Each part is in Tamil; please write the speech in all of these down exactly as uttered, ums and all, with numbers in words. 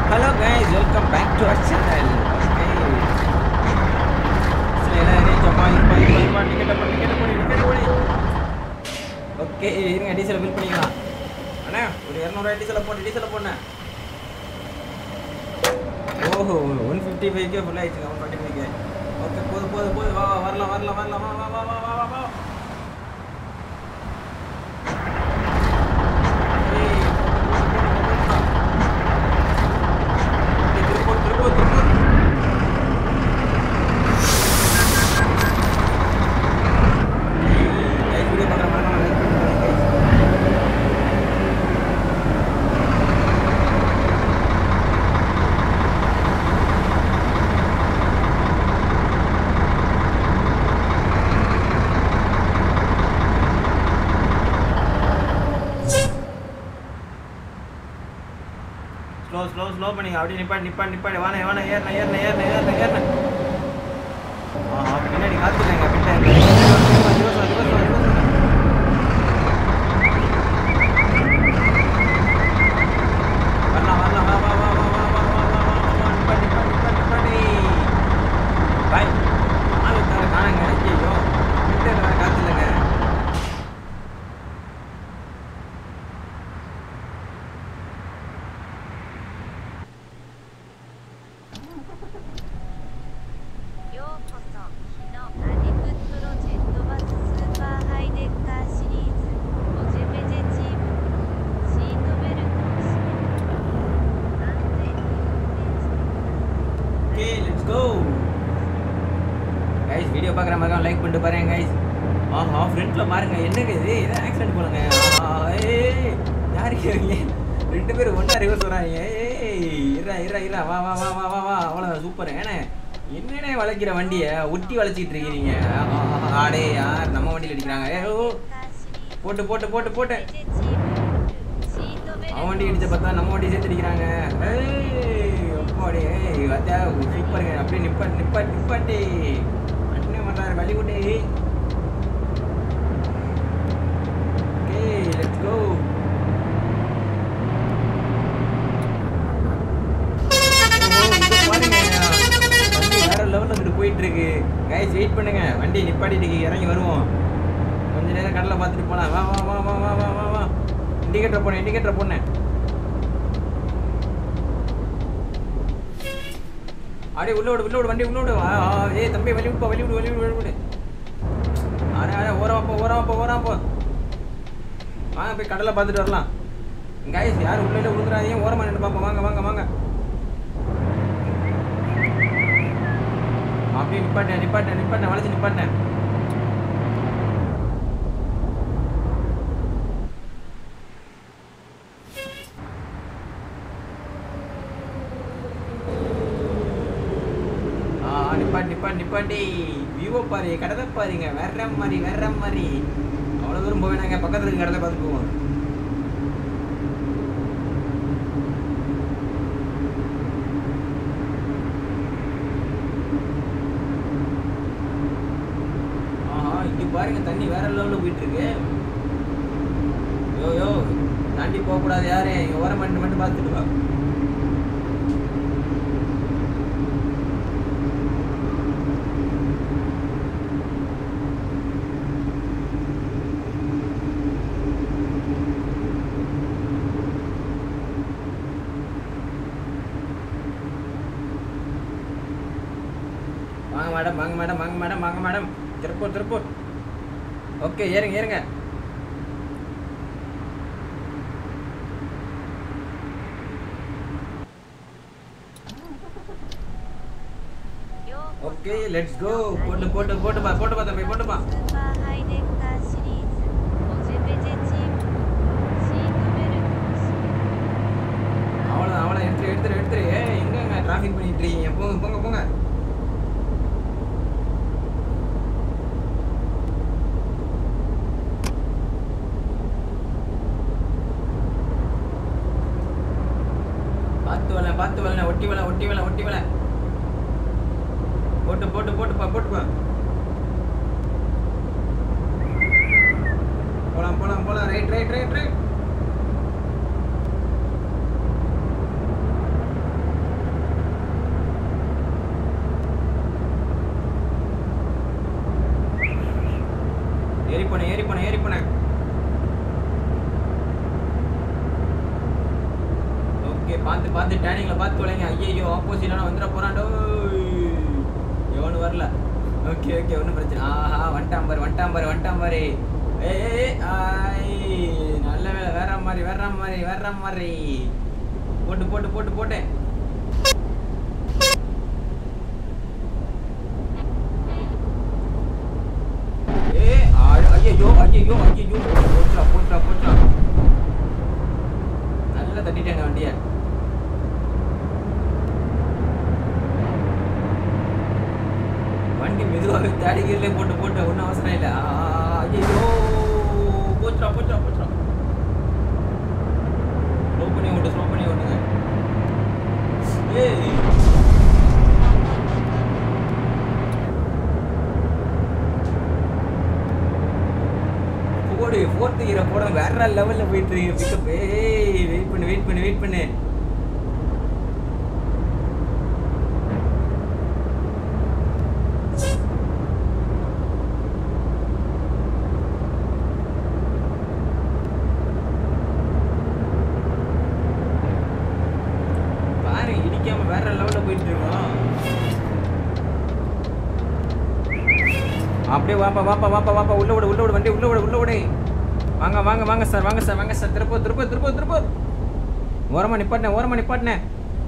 Hello guys, welcome back to our channel. Okay. Sila ini coba lupa lupa lupa tiket dapat tiket dapat tiket boleh. Oke, ini diesel bill பண்ணிக்கலாம். அண்ணா ஒரு இருநூறு டீசல் போடு டீசல் போடுண்ணா. ஓஹோ one fifty-five கே ஃபுல் ஆயிடுச்சு one forty-five கே. ஓகே போடு போடு போடு வா வா வரலாம் வரலாம் வரலாம் வா வா வா வா வா வா. ஸ்லோ ஸ்லோ ஸ்லோ பண்ணிங்க அப்படியே நிப்பாட்டி நிப்பாட்டி நிப்பாட்டி வாணே வாணே ஏறன ஏறன ஏறன ஏறன ஏறன ஆ பின்னாடி காத்துறேங்க பின்னாடி ரிவர்ஸ் ரிவர்ஸ் ரிவர்ஸ் வரலாம் வரலாம் வா வா வா வா வா வா வா நிப்பாட்டி நிப்பாட்டி நிப்பாட்டி பாய் ஆளு தர காணங்க ஐயோ பின்னாடி வர காத்துலங்க गाइस वीडियो பார்க்குற மாதிரி லைக் பண்ணிட்டு பாருங்க गाइस ஆஹா ஃப்ரண்ட்ல பாருங்க என்னங்க இது இது ஆக்சிடென்ட் போலங்க ஏய் யார் இருக்கீங்க ரெண்டு பேரும் ஒண்ணா ரிவர்ஸ் வராங்க ஏய் இரா இரா இரா வா வா வா வா வா வா அவ்வளவு சூப்பர் ஏனே என்னனே வளைக்கிற வண்டியை ஒட்டி வளைச்சிட்டு இருக்கீங்க ஆடே யார் நம்ம வண்டியில அடிக்குறாங்க ஏய் போட்டு போட்டு போட்டு போட்டு அவன் வண்டி இடிச்ச பார்த்தா நம்ம வண்டி சேர்த்து அடிக்குறாங்க ஏய் அப்பாடே ஏய் வாத்தா சூப்பர்ங்க அப்படியே நிப்பாட்டி நிப்பாட்டி நிப்பாட்டி வழி விட்டு ஓகே லெட்ஸ் கோ வேற லெவல்ல இருந்து போயிட்டு இருக்கு गाइस வெயிட் பண்ணுங்க வண்டி நிப்பாட்டிட்டு இறங்கி வருவோம் கொஞ்ச நேரம் கடலை பார்த்துட்டு போலாம் வா வா வா வா வா வா வா இண்டிகேட்டர் போனேன் இண்டிகேட்டர் போனேன் அடே உள்ள விடு உள்ள விடு வண்டி உள்ள விடு ஏய் தம்பி வெளிய விடு வெளிய விடு வெளிய விடு வெளிய விடு அட அட ஓரமா போ ஓரமா போ ஓரமா போ வாங்க போய் கடலை பார்த்துட்டு வரலாம் गाइस யார் உள்ள இல்ல விழுந்துறாதீங்க ஓரமா நின்னு பாப்போம் வாங்க வாங்க வாங்க அப்படியே நிப்பாட்டேன் நிப்பாட்டேன் நிப்பாட்டேன் வளைச்சு நிப்பாட்டேன் நிப்பாட்டி நிப்பாட்டி வியூவை பாரு கடலை பாருங்க வேற மாதிரி வேற மாதிரி அவ்வளோ தூரம் போவேனாங்க பக்கத்துல இருக்க கடலை பார்த்து போவோம் ஆஹா இங்க பாருங்க தண்ணி வேற லெவலில் போயிட்டு இருக்கு யோ யோ தாண்டி போகக்கூடாது யாரு இங்க ஓரம் மட்டும் மட்டும் பார்த்துட்டு வா வாங்க மேடம் வாங்க மேடம் வாங்க மேடம் வாங்க மேடம் திருப்பூர் திருப்பூர் ஓகே ஏறுங்க ஏறுங்க ஓகே லெட்ஸ் கோ போட்டு போட்டு போட்டு பா போட்டு பா தம்பி போட்டு பா அவ்வளோ அவ்வளோ எடுத்துரு எடுத்துரு எடுத்துரு ஏ எங்கங்க டிராஃபிக் பண்ணிட்டு இருக்கீங்க போங்க போங்க போங்க பார்த்து வரல பார்த்து வரல ஒட்டி வரல ஒட்டி வரல ஒட்டி வரல போட்டு போட்டு போட்டுப்பா போட்டுப்பா போலாம் போலாம் போலாம் ரைட் ரைட் ரைட் ரைட் போனேன் ஏறி போனேன். ஓகே பார்த்து பார்த்து டேனிங்கில் பார்த்து தொலைங்க. ஐயோ ஆப்போசிட்டான வந்துட போகிறாண்டோ. எவனு வரல. ஓகே ஓகே ஒன்றும் பிரச்சனை. ஆஹா வண்டாம்பாரு வண்டாம்பாரு வண்டாம்பாரு. ஏய் ஆய் நல்ல வேலை. வேற மாதிரி வேற மாதிரி வேற மாதிரி போட்டு போட்டு போட்டு போட்டேன். ஏ ஐயோ ஐயோ ஐயோ போச்சா போச்சா போச்சா. நல்லா தட்டிட்டேங்க வண்டியை. வண்டி மெதுவாக தேடிக்கிறதுலே போட்டு போட்டு ஒன்றும் அவசரம் இல்லை. ஐயோ போச்சுரா போச்சுரா போச்சுரா. ஸ்லோ பண்ணி ஓட்டு ஸ்லோ பண்ணி ஓட்டுங்க. ஏய் போடு ஃபோர்த்து கீரை போட வேற லெவலில் போயிட்டு இருக்கீங்க பிக்கப். ஏய் வெயிட் பண்ணு வெயிட் பண்ணு வெயிட் பண்ணு. வேற லெவல்ல போயிட்டு இருக்கோம். அப்படியே வாப்பா வாப்பா வாப்பா வாப்பா உள்ள விடு உள்ள விடு வண்டி உள்ள விடு உள்ள விடு. வாங்க வாங்க வாங்க சார் வாங்க சார் வாங்க சார். திருப்பூர் திருப்பூர் திருப்பூர் திருப்பூர். ஓரமா நிப்பாட்டினேன் ஓரமா நிப்பாட்டினேன்.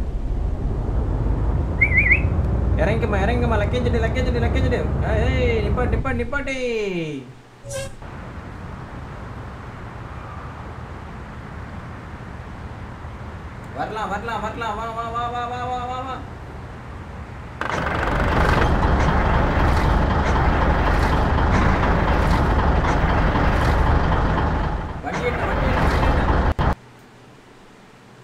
இறங்கிக்கம்மா இறங்கிக்கம்மா. லக்கேஜ் எடு லக்கேஜ் எடு லக்கேஜ் எடு. ஏய் நிப்பாட்டு நிப்பாட்டு நிப்பாட்டு. வரலாம் வரலாம் வரலாம். வா வா வா வா வா வா வா வா.